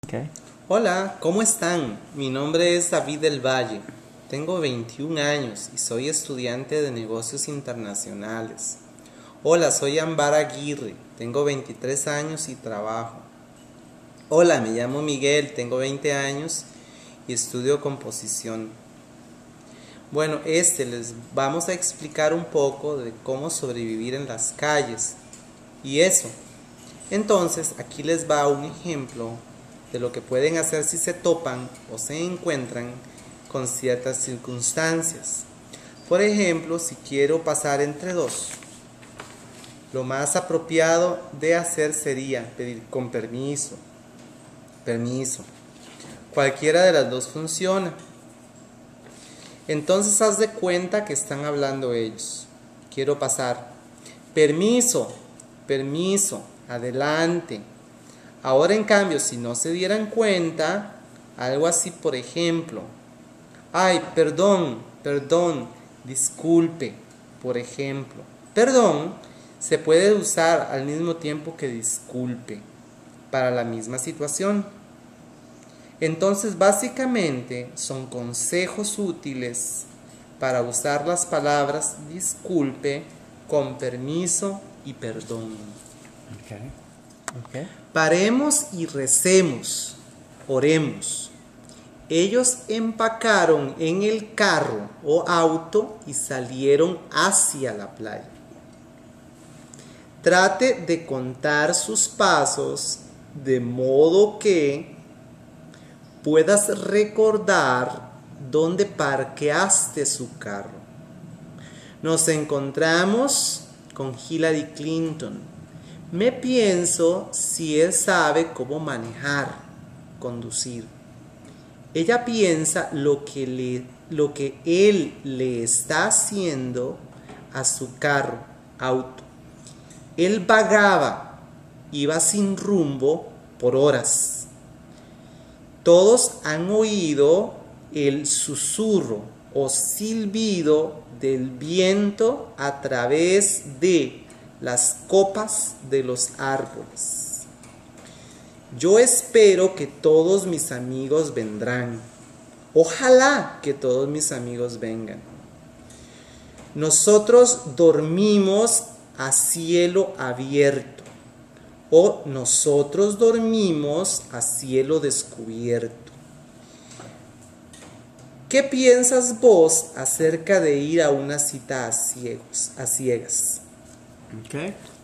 Okay. Hola, ¿cómo están? Mi nombre es David del Valle. Tengo 21 años y soy estudiante de negocios internacionales. Hola, soy Ambar Aguirre. Tengo 23 años y trabajo. Hola, me llamo Miguel. Tengo 20 años y estudio composición. Bueno, les vamos a explicar un poco de cómo sobrevivir en las calles y eso. Entonces, aquí les va un ejemplo de lo que pueden hacer si se topan o se encuentran con ciertas circunstancias. Por ejemplo, si quiero pasar entre dos, lo más apropiado de hacer sería pedir con permiso. Permiso. Cualquiera de las dos funciona. Entonces haz de cuenta que están hablando ellos. Quiero pasar. Permiso, permiso, adelante. Ahora en cambio, si no se dieran cuenta, algo así, por ejemplo, ay, perdón, disculpe, por ejemplo. Perdón se puede usar al mismo tiempo que disculpe para la misma situación. Entonces, básicamente son consejos útiles para usar las palabras disculpe, con permiso y perdón. Okay. Okay. Paremos y recemos, oremos. Ellos empacaron en el carro o auto y salieron hacia la playa. Trate de contar sus pasos de modo que puedas recordar dónde parqueaste su carro. Nos encontramos con Hillary Clinton. Me pienso si él sabe cómo manejar, conducir. Ella piensa lo que él le está haciendo a su carro, auto. Él vagaba, iba sin rumbo por horas. Todos han oído el susurro o silbido del viento a través de las copas de los árboles. Yo espero que todos mis amigos vendrán. Ojalá que todos mis amigos vengan. Nosotros dormimos a cielo abierto o nosotros dormimos a cielo descubierto. ¿Qué piensas vos acerca de ir a una cita a ciegas? Okay.